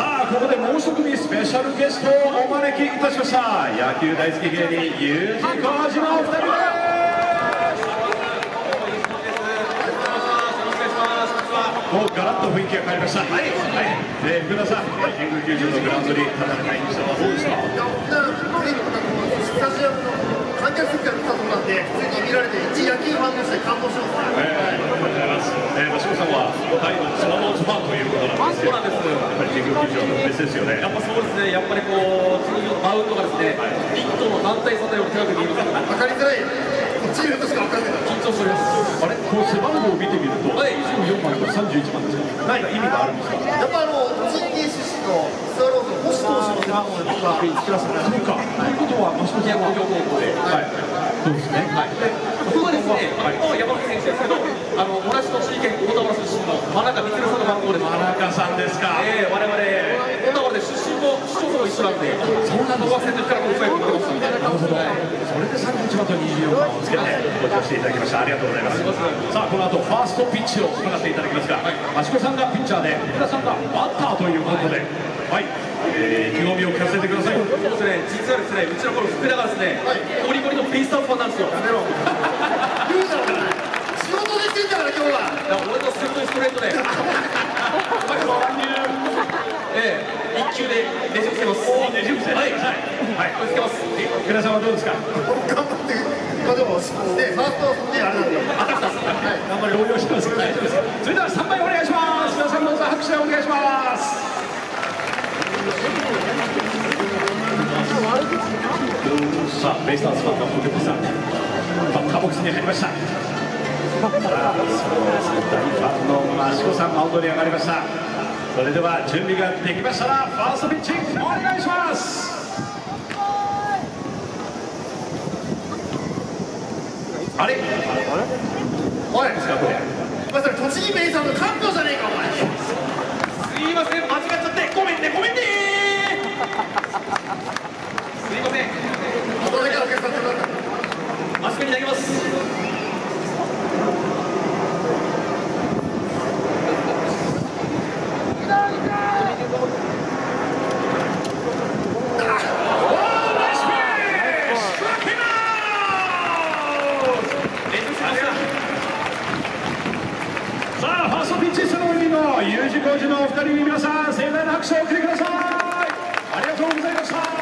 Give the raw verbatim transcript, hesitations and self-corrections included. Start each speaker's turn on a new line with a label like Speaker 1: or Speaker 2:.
Speaker 1: さあここでもう一組スペシャルゲストをお招きいたしました。野球大好き芸人 U 字工事のお二人です。もうガラッと雰囲気が変わりました。はい、はい、えー、福田さん、神宮球場のグラウンドに立たれた印象はどうですか？
Speaker 2: いや、僕らテレビの方もスタジアムの観客席から見たところなんで、普通に見られて、一野球ファンとして感動しますね。
Speaker 1: えー、ありがとうございます。えー、益子さんは大のスワローズファンということなんですけど、
Speaker 3: そうなんです。
Speaker 1: やっぱり神宮球場の別ですよね。
Speaker 3: やっぱそうですね。やっぱりこう神宮のマウンドがですね、ヒットの団体さんより高く見えます。
Speaker 2: 分かりづらい。チームとしか分かんない。
Speaker 3: 緊張しております。
Speaker 1: あれ、この背番号を見てみると、
Speaker 3: はい、
Speaker 1: にじゅうよんばんとさんじゅういちばんですか。何か意味があるんですか？
Speaker 2: やっぱあの栃木県出身のスワローズの星投手の背番号で僕は作らせてもらいました。
Speaker 1: そうか。ということは益子さんは
Speaker 3: 工業高校で、
Speaker 1: はい、そうですね。
Speaker 3: はい。僕はですね、山口選手ですけど、あの同じ栃木県大田原出身の真中光さんの番号です。
Speaker 1: 真中さんですか。
Speaker 3: ええ、我々大田原で出身も市町村も一緒なんで、そんな動画戦の時から国際組んでますんで。
Speaker 1: なるほど。それでさんじゅういちばんとにじゅうよんばんをつけてご聴していただきました。ありがとうございます。さあこの後ファーストピッチを行っていただきますが、益子さんがピッチャーで福田さんがバッターということで、はい、えー、意気込みを聞かせてください。
Speaker 3: そうですね。実はですね、うちの頃福田がですね、ゴリゴリのベイスターズファンなんですよ。
Speaker 2: やめろ。言うだろうな。仕事できてんだから今日は。
Speaker 3: だから俺の鋭いストレートで、ええ、一球でねじ伏せます。
Speaker 1: ねじ伏せ。はい、はい、
Speaker 3: ぶつけます。
Speaker 1: 福田さんはどうですか？
Speaker 2: 頑張って。まあでもね、ファーストねあれなんで。
Speaker 1: 当たった。はい、あんまり動揺してますけど大丈夫です。それではスタンバイお願いします。皆さんどうぞ拍手でお願いします。さあベイスターズファンの福田さん、バッターボックスに入りました。さあそうですね、大ファンの益子さんマウンドに上がりました。それでは準備ができましたらファーストピッチングお願いします。あれおいですかこれ。
Speaker 2: まあそれ栃木ベイさんの看病じゃねえかお前。
Speaker 3: すいません、間違っちゃってごめんねごめんねすいません。
Speaker 2: ここだけはお客さんとなんだ。
Speaker 3: マスクに投げます。
Speaker 1: さあファーストピッチスローリーの U 字工事のお二人に皆さん盛大な拍手をお送りください。ありがとうございました。